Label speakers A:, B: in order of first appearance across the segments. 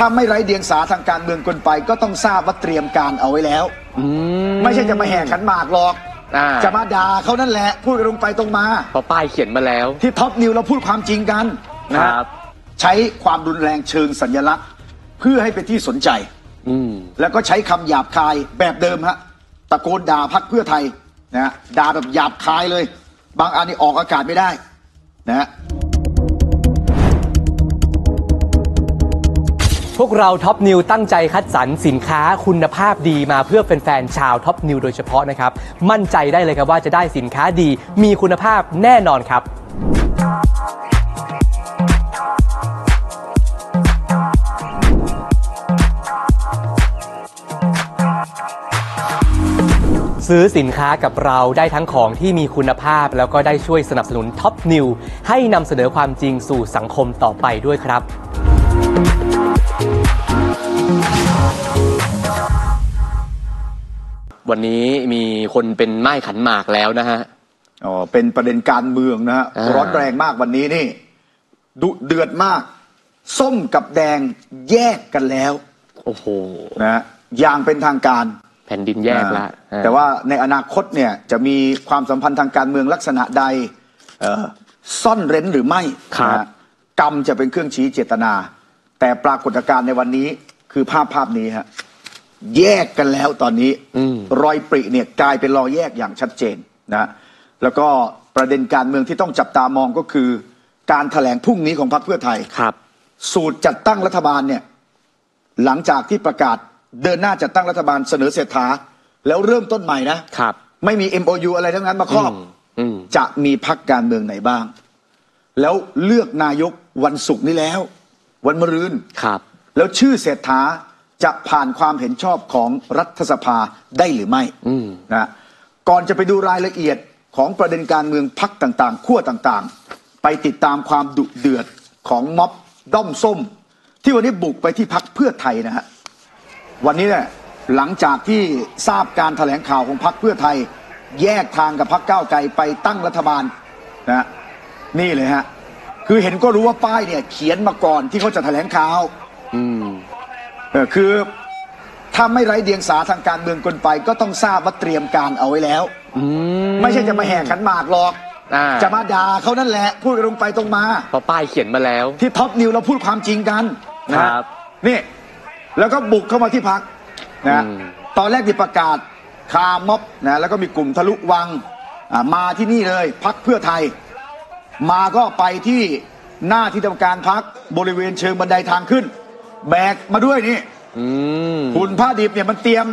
A: ถ้าไม่ไร้เดียงสาทางการเมืองคนไปก็ต้องทราบว่าเตรียมการเอาไว้แล้วไม่ใช่จะมาแห่ขันหมากหรอกจะมาด่าเขานั่นแหละพูดตรงไปตรงมา
B: เพราะป้ายเขียนมาแล้ว
A: ที่ท็อปนิวเราพูดความจริงกันนะครับใช้ความรุนแรงเชิงสัญลักษณ์เพื่อให้เป็นที่สนใจแล้วก็ใช้คำหยาบคายแบบเดิมฮะตะโกนด่าพรรคเพื่อไทยนะด่าแบบหยาบคายเลยบางอันนี่ออกอากาศไม่ได้นะ
C: พวกเราท็อปนิวตั้งใจคัดสรรสินค้าคุณภาพดีมาเพื่อแฟนๆชาวท็อปนิวโดยเฉพาะนะครับมั่นใจได้เลยครับว่าจะได้สินค้าดีมีคุณภาพแน่นอนครับซื้อสินค้ากับเราได้ทั้งของที่มีคุณภาพแล้วก็ได้ช่วยสนับสนุนท็อปนิวให้นำเสนอความจริงสู่สังคมต่อไปด้วยครับ
B: วันนี้มีคนเป็นไม้ขันหมากแล้วนะฮะ
A: เป็นประเด็นการเมืองนะฮะร้อนแรงมากวันนี้นี่ดุเดือดมากส้มกับแดงแยกกันแล้ว
B: โอ้โห
A: นะอย่างเป็นทางการ
B: แผ่นดินแยกแล้ว
A: แต่ว่าในอนาคตเนี่ยจะมีความสัมพันธ์ทางการเมืองลักษณะใดซ่อนเร้นหรือไม่กรรมจะเป็นเครื่องชี้เจตนาแต่ปรากฏการณ์ในวันนี้คือภาพนี้ฮะแยกกันแล้วตอนนี้รอยปริเนี่ยกลายเป็นรอยแยกอย่างชัดเจนนะแล้วก็ประเด็นการเมืองที่ต้องจับตามองก็คือการแถลงพรุ่งนี้ของพรรคเพื่อไทยสูตรจัดตั้งรัฐบาลเนี่ยหลังจากที่ประกาศเดินหน้าจัดตั้งรัฐบาลเสนอเศรษฐาแล้วเริ่มต้นใหม่นะไม่มี MOU อะไรทั้งนั้นมาครอบจะมีพรรคการเมืองไหนบ้างแล้วเลือกนายกวันศุกร์นี้แล้ววันมะรืนแล้วชื่อเศรษฐาจะผ่านความเห็นชอบของรัฐสภาได้หรือไม่นะก่อนจะไปดูรายละเอียดของประเด็นการเมืองพรรคต่างๆขั้วต่างๆไปติดตามความดุเดือดของม็อบด้อมส้มที่วันนี้บุกไปที่พรรคเพื่อไทยนะฮะวันนี้เนี่ยหลังจากที่ทราบการแถลงข่าวของพรรคเพื่อไทยแยกทางกับพรรคก้าวไกลไปตั้งรัฐบาลนะนี่เลยฮะคือเห็นก็รู้ว่าป้ายเนี่ยเขียนมาก่อนที่เขาจะแถลงข่าวคือถ้าไม่ไร้เดียงสาทางการเมืองคนไปก็ต้องทราบว่าเตรียมการเอาไว้แล้วไม่ใช่จะมาแห่ขันหมากหรอกจะมาด่าเขานั่นแหละพูดตรงไปตรงมา
B: เพราะป้ายเขียนมาแล้ว
A: ที่ท็อปนิวเราพูดความจริงกันนะครับนี่แล้วก็บุกเข้ามาที่พรรคนะตอนแรกที่ประกาศคาม็อบนะแล้วก็มีกลุ่มทะลุวังมาที่นี่เลยพรรคเพื่อไทยมาก็ไปที่หน้าที่ทำการพรรคบริเวณเชิงบันไดทางขึ้นแบกมาด้วยนี่หุ่นผ้าดิบเนี่ยมันเตรียม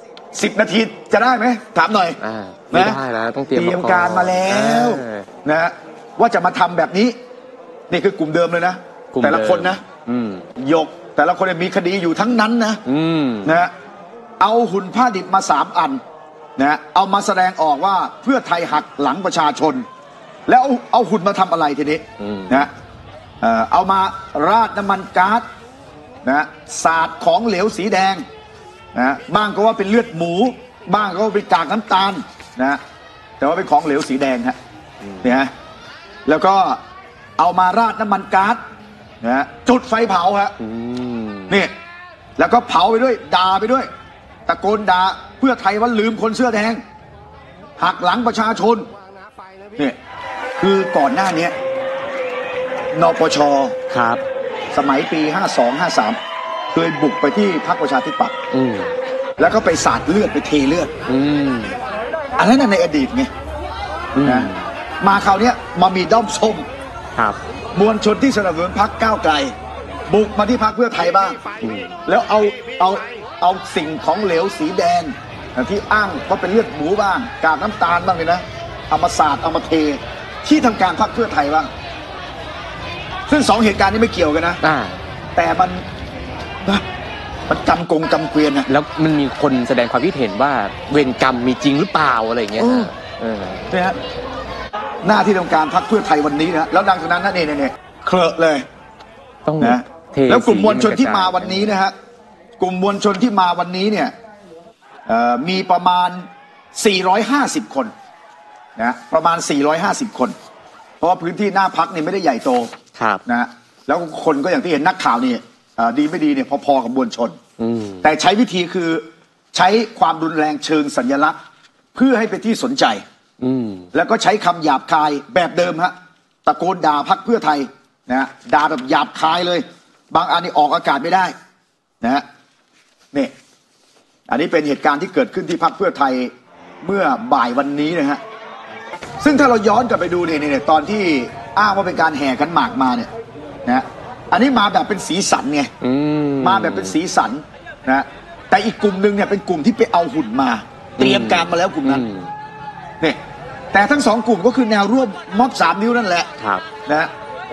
A: 10 นาทีจะได้ไหมถามหน่อย
B: ไม่ได้แล้วต้องเตรียม
A: การมาแล้วนะว่าจะมาทำแบบนี้นี่คือกลุ่มเดิมเลยนะแต่ละคนนะยกแต่ละคนมีคดีอยู่ทั้งนั้นนะเอาหุ่นผ้าดิบมา3 อันนะเอามาแสดงออกว่าเพื่อไทยหักหลังประชาชนแล้วเอาหุ่นมาทำอะไรทีนี้นะเอามาราดน้ำมันก๊าซนะสาดของเหลวสีแดงนะบ้างก็ว่าเป็นเลือดหมูบ้างก็ว่าเป็นกากน้ำตาลนะแต่ว่าเป็นของเหลวสีแดงฮะเนี่ยแล้วก็เอามาราดน้ำมันก๊าซนะจุดไฟเผาฮะนี่แล้วก็เผาไปด้วยด่าไปด้วยตะโกนด่าเพื่อไทยว่าลืมคนเสื้อแดงหักหลังประชาชนนี่คือก่อนหน้านี้นปช.สมัยปี52-53เคยบุกไปที่พรรคประชาธิปัตย์แล้วก็ไปสาดเลือดไปเทเลือดอันนั้นในอดีตไงนะมาคราวนี้มามีด้อมส้มมวลชนที่สนับสนุนพรรคก้าวไกลบุกมาที่พรรคเพื่อไทยบ้างแล้วเอาสิ่งของเหลวสีแดงที่อ้างว่าเป็นเลือดหมูบ้างกากน้ำตาลบ้างเลยนะเอามาสาดเอามาเทที่ทำการพรรคเพื่อไทยบ้างซึ่ง2 เหตุการณ์นี้ไม่เกี่ยวกันนะแต่มันกำกำเกวียนนะ
B: แล้วมันมีคนแสดงความคิดเห็นว่าเวรกรรมมีจริงหรือเปล่าอะไรอย่างเงี้ย
A: เนี่ยฮะหน้าที่ทำการพรรคเพื่อไทยวันนี้นะแล้วดังจากนั้นนั่นเองเนี่ยเคลอะเลย
B: ต้อง
A: นะแล้วกลุ่มมวลชนที่มาวันนี้นะฮะกลุ่มมวลชนที่มาวันนี้เนี่ยมีประมาณ450 คนนะประมาณ450 คนเพราะว่าพื้นที่หน้าพรรคนี่ไม่ได้ใหญ่โตนะแล้วคนก็อย่างที่เห็นนักข่าวนี่ดีไม่ดีเนี่ยพอๆกับมวลชนแต่ใช้วิธีคือใช้ความรุนแรงเชิงสัญลักษณ์เพื่อให้เป็นที่สนใจแล้วก็ใช้คำหยาบคายแบบเดิมฮะตะโกนด่าพรรคเพื่อไทยนะด่าแบบหยาบคายเลยบางอันนี่ออกอากาศไม่ได้นะฮะนี่อันนี้เป็นเหตุการณ์ที่เกิดขึ้นที่พรรคเพื่อไทยเมื่อบ่ายวันนี้นะฮะซึ่งถ้าเราย้อนกลับไปดูเนี่ยตอนที่อ้างว่าเป็นการแห่ขันหมากมาเนี่ยนะอันนี้มาแบบเป็นสีสันไงมาแบบเป็นสีสันนะแต่อีกกลุ่มหนึ่งเนี่ยเป็นกลุ่มที่ไปเอาหุ่นมาเตรียมการมาแล้วกลุ่มนั้นเนี่ยแต่ทั้งสองกลุ่มก็คือแนวร่วมม็อบ3 นิ้วนั่นแหละนะ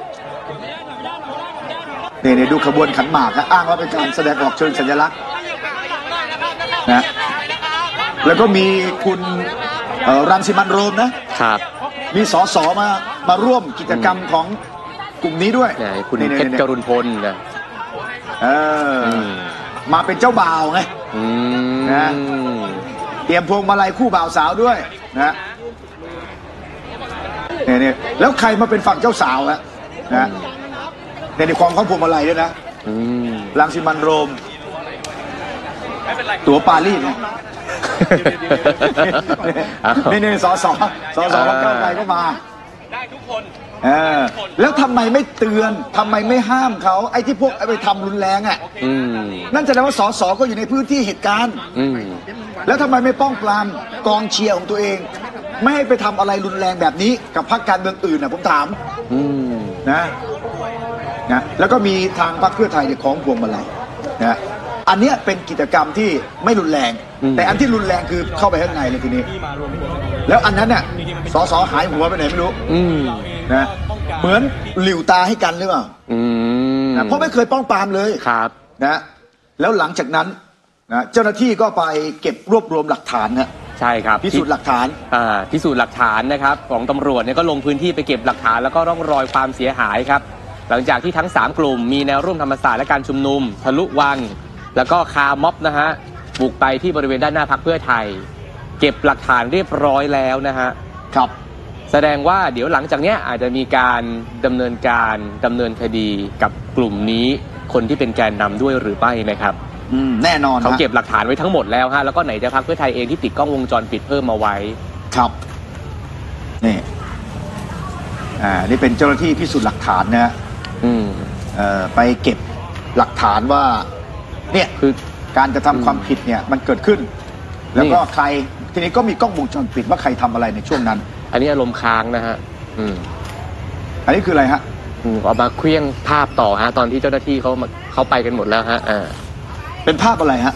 A: เนี่ยดูขบวนขันหมากนะอ้างว่าเป็นการแสดงออกเชิงสัญลักษณ์นะแล้วก็มีคุณรังสิมันต์โรมนะครับมีสสมาร่วมกิจกรรมของกลุ่มนี้ด้วย
B: คุณเพชรกรุณพลนะ
A: มาเป็นเจ้าบ่าวไงนะเตรียมพวงมาลัยคู่บ่าวสาวด้วยนะเนี่ยแล้วใครมาเป็นฝั่งเจ้าสาวนะในความของพวงมาลัยด้วยนะรังสิมันต์โรมตั๋วปารีสนะนี่สสพรรคก้าวไกลก็มาได้ทุกคนแล้วทำไมไม่เตือนทำไมไม่ห้ามเขาไอ้ที่พวกไปทำรุนแรงอ่ะนั่นแสดงว่าสสก็อยู่ในพื้นที่เหตุการณ์แล้วทำไมไม่ป้องปรามกองเชียร์ของตัวเองไม่ให้ไปทำอะไรรุนแรงแบบนี้กับพรรคการเมืองอื่นนะผมถามนะแล้วก็มีทางพรรคเพื่อไทยเนี่ยของพวงมาลัยนะอันนี้เป็นกิจกรรมที่ไม่รุนแรงแต่อันที่รุนแรงคือเข้าไปข้างในเลยทีนี้แล้วอันนั้นเนี่ยสสหายหัวไปไหนไม่รู้นะเหมือนหลิวตาให้กันหรือเปล่าเพราะไม่เคยป้องปรามเลยนะแล้วหลังจากนั้นนะเจ้าหน้าที่ก็ไปเก็บรวบรวมหลักฐานนะ
B: ใช่ครับ
A: พิสูจน์หลักฐาน
B: พิสูจน์หลักฐานนะครับของตำรวจเนี่ยก็ลงพื้นที่ไปเก็บหลักฐานแล้วก็ร่องรอยความเสียหายครับหลังจากที่ทั้ง3กลุ่มมีแนวร่วมธรรมศาสตร์และการชุมนุมทะลุวังแล้วก็คาร์ม็อบนะฮะบุกไปที่บริเวณด้านหน้าพรรคเพื่อไทยเก็บหลักฐานเรียบร้อยแล้วนะฮะ
A: ครับ
B: แสดงว่าเดี๋ยวหลังจากนี้อาจจะมีการดำเนินคดีกับกลุ่มนี้คนที่เป็นแกนนำด้วยหรือไม่นะครับ
A: แน่นอน
B: เขาเก็บหลักฐานไว้ทั้งหมดแล้วฮะแล้วก็ไหนจะพรรคเพื่อไทยเองที่ติดกล้องวงจรปิดเพิ่มมาไว้
A: ครับนี่นี่เป็นเจ้าหน้าที่พิสูจน์หลักฐานนะไปเก็บหลักฐานว่าเนี่ยคือการกระทำความผิดเนี่ยมันเกิดขึ้นแล้วก็ใครทีนี้ก็มีกล้องวงจรปิดว่าใครทำอะไรในช่วงนั้น
B: อันนี้อารมณ์ค้างนะฮะ
A: อันนี้คืออะไรฮะ
B: เอามาเคลื่อนภาพต่อฮะตอนที่เจ้าหน้าที่เขาไปกันหมดแล้วฮะ
A: เป็นภาพอะไรฮะ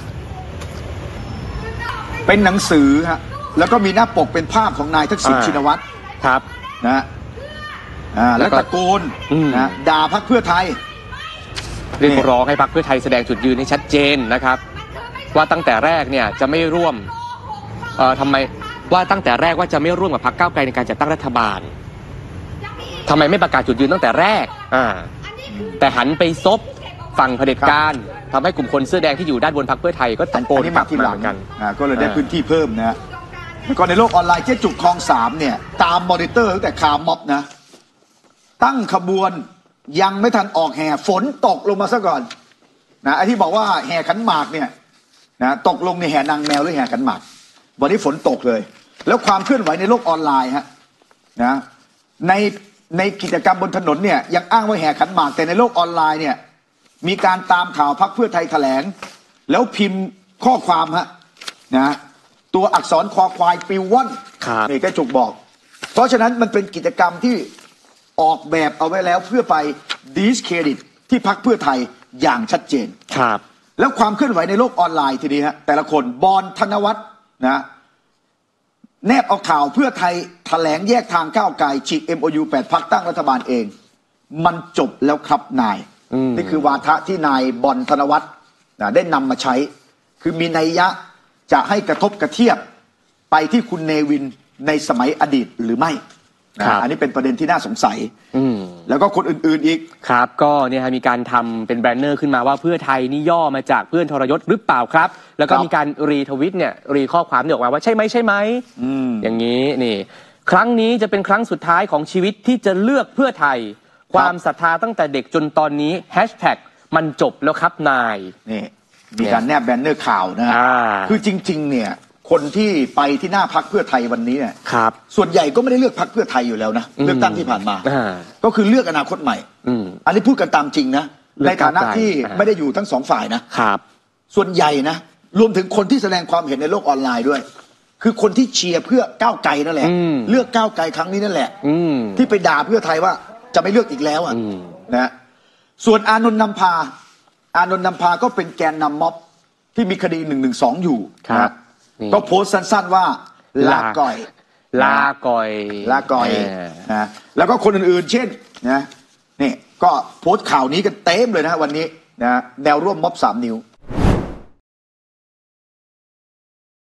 A: เป็นหนังสือฮะแล้วก็มีหน้าปกเป็นภาพของนายทักษิณชินวัตร
B: ครับ
A: นะแล้วตะโกนนะด่าพรรคเพื่อไทย
B: เรียกร้องให้พรรคเพื่อไทยแสดงจุดยืนให้ชัดเจนนะครับว่าตั้งแต่แรกเนี่ยจะไม่ร่วมทำไมว่าตั้งแต่แรกว่าจะไม่ร่วมกับพรรคก้าวไกลในการจัดตั้งรัฐบาลทำไมไม่ประกาศจุดยืนตั้งแต่แรกแต่หันไปซบฝั่งเผด็จการทำให้กลุ่มคนเสื้อแดงที่อยู่ด้านบนพรรคเพื่อไทยก็ตะโกนกลับมาเหมือนกัน
A: ก็เลยได้พื้นที่เพิ่มนะแล้วก็ในโลกออนไลน์เจ๊จุกคลอง3เนี่ยตามมอนิเตอร์ตั้งแต่คาร์ม็อบนะตั้งขบวนยังไม่ทันออกแห่ฝนตกลงมาซะก่อนนะไอ้ที่บอกว่าแห่ขันหมากเนี่ยนะตกลงในแห่นางแมวหรือแห่ขันหมากวันนี้ฝนตกเลยแล้วความเคลื่อนไหวในโลกออนไลน์ฮะนะในกิจกรรมบนถนนเนี่ยยังอ้างว่าแห่ขันหมากแต่ในโลกออนไลน์เนี่ยมีการตามข่าวพรรคเพื่อไทยแถลงแล้วพิมพ์ข้อความฮะนะตัวอักษรคอควายปิวว่อนนี่แกจุกบอกเพราะฉะนั้นมันเป็นกิจกรรมที่ออกแบบเอาไว้แล้วเพื่อไปดิสเครดิตที่พรรคเพื่อไทยอย่างชัดเจน
B: ครับ
A: แล้วความเคลื่อนไหวในโลกออนไลน์ทีนี้ฮะแต่ละคนบอนธนวัฒน์นะแนบเอาข่าวเพื่อไทยแถลงแยกทางก้าวไกลฉีก MOU 8 พรรคตั้งรัฐบาลเองมันจบแล้วครับนายนี่คือวาทะที่นายบอนธนวัฒน์ได้นำมาใช้คือมีนัยยะจะให้กระทบกระเทียบไปที่คุณเนวินในสมัยอดีตหรือไม่อันนี้เป็นประเด็นที่น่าสงสัยแล้วก็คนอื่นๆอีก
B: ครับก็เนี่ยมีการทำเป็นแบนเนอร์ขึ้นมาว่าเพื่อไทยนี่ย่อมาจากเพื่อนทรยศหรือเปล่าครับแล้วก็มีการรีทวิตเนี่ยรีข้อความออกมาว่าใช่ไหมอย่างนี้นี่ครั้งนี้จะเป็นครั้งสุดท้ายของชีวิตที่จะเลือกเพื่อไทยความศรัทธาตั้งแต่เด็กจนตอนนี้แฮชแท็กมันจบแล้วครับนาย
A: นี่มีการแนบแบนเนอร์ข่าวนะฮะคือจริงๆเนี่ยคนที่ไปที่หน้าพรรคเพื่อไทยวันนี้เนี่ยส่วนใหญ่ก็ไม่ได้เลือกพรรคเพื่อไทยอยู่แล้วนะเลือกตั้งที่ผ่านมาก็คือเลือกอนาคตใหม่อันนี้พูดกันตามจริงนะในฐานะที่ไม่ได้อยู่ทั้งสองฝ่ายนะครับส่วนใหญ่นะรวมถึงคนที่แสดงความเห็นในโลกออนไลน์ด้วยคือคนที่เชียร์เพื่อก้าวไกลนั่นแหละเลือกก้าวไกลครั้งนี้นั่นแหละที่ไปด่าเพื่อไทยว่าจะไม่เลือกอีกแล้วอ่ะนะส่วนอานนท์นำพาก็เป็นแกนนำม็อบที่มีคดี112อยู่นะก็โพสต์สั้นๆว่าลาก่อยนะแล้วก็คนอื่นๆเช่นนะนี่ก็โพสต์ข่าวนี้กันเต็มเลยนะวันนี้นะแนวร่วมม็อบ3 นิ้ว